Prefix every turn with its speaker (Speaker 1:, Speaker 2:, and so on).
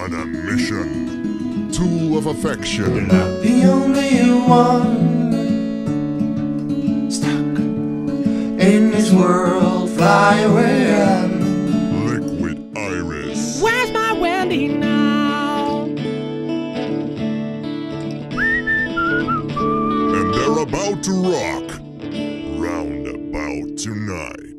Speaker 1: on a mission. Tool of affection.
Speaker 2: You're not the only one stuck in this world. Fly away and
Speaker 1: Liquid iris.
Speaker 3: Where's my Wendy now?
Speaker 1: And they're about to rock. Roundabout tonight.